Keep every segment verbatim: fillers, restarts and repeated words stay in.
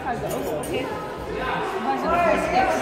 gaat de auto in. Maar zo is het.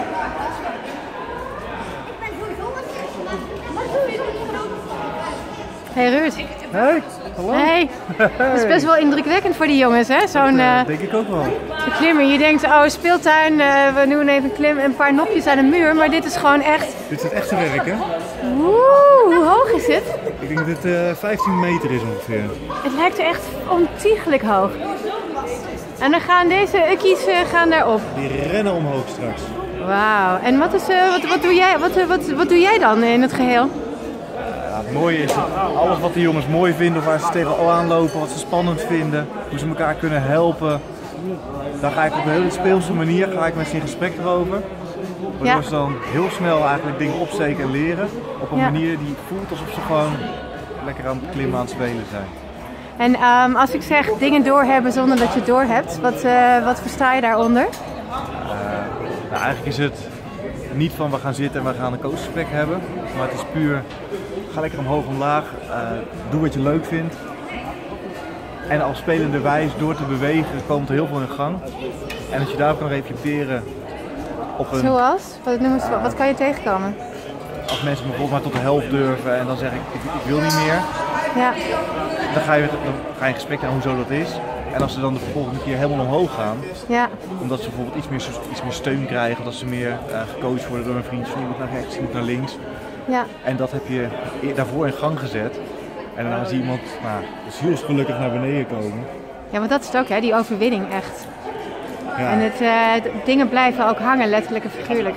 Wat doe je dan? Hey Ruud. Hey, hallo. Hey. Het is best wel indrukwekkend voor die jongens, hè? Zo'n uh, uh, denk ik ook wel. klimmen. Je denkt, oh, speeltuin, uh, we doen even een klim, een paar nopjes aan de muur, maar dit is gewoon echt... Dit is het echte werk, hè? Woe, hoe hoog is het? Ik denk dat dit uh, vijftien meter is ongeveer. Het lijkt er echt ontiegelijk hoog. En dan gaan deze ukkies uh, gaan daarop. Die rennen omhoog straks. Wauw. En wat, is, uh, wat, wat, doe jij, wat, uh, wat, wat doe jij dan in het geheel? Ja, het mooie is dat alles wat de jongens mooi vinden, of waar ze tegenaan lopen, wat ze spannend vinden, hoe ze elkaar kunnen helpen. Daar ga ik op een hele speelse manier ga ik met ze in gesprek erover. Waardoor ja. ze dan heel snel eigenlijk dingen opsteken en leren. Op een ja. manier die voelt alsof ze gewoon lekker aan het klimmen aan het spelen zijn. En um, als ik zeg dingen doorhebben zonder dat je het doorhebt, wat, uh, wat versta je daaronder? Uh, nou, eigenlijk is het niet van we gaan zitten en we gaan een coachgesprek hebben. Maar het is puur, ga lekker omhoog omlaag, uh, doe wat je leuk vindt. En als spelende wijs door te bewegen komt er heel veel in gang. En als je daarop kan reflecteren op een... Zoals? Wat, noem eens, uh, wat kan je tegenkomen? Als mensen bijvoorbeeld maar tot de helft durven en dan zeg ik, ik, ik wil niet meer. Ja. Dan ga je, dan ga je in gesprek naar hoezo dat is. En als ze dan de volgende keer helemaal omhoog gaan, ja. omdat ze bijvoorbeeld iets meer, iets meer steun krijgen, of dat ze meer uh, gecoacht worden door een vriendje, je moet naar rechts, je moet naar links. Ja. En dat heb je daarvoor in gang gezet. En daarna zie je iemand nou, dus heel gelukkig naar beneden komen. Ja, want dat is het ook, hè, die overwinning echt. Ja. En het, uh, dingen blijven ook hangen, letterlijk en figuurlijk.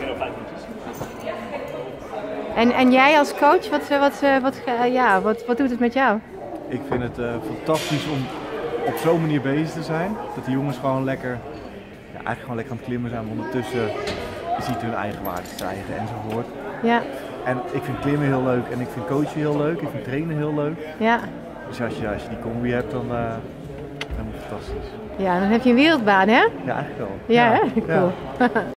En, en jij als coach, wat, wat, wat, uh, ja, wat, wat doet het met jou? Ik vind het uh, fantastisch om op zo'n manier bezig te zijn. Dat die jongens gewoon lekker, ja, eigenlijk gewoon lekker aan het klimmen zijn. Maar ondertussen je ziet hun eigen waarde stijgen enzovoort. Ja. En ik vind klimmen heel leuk en ik vind coachen heel leuk. Ik vind trainen heel leuk. Ja. Dus als je, als je die combi hebt, dan uh, helemaal fantastisch. Ja, dan heb je een wereldbaan, hè? Ja, eigenlijk wel. Ja, ja. hè? Cool. Ja.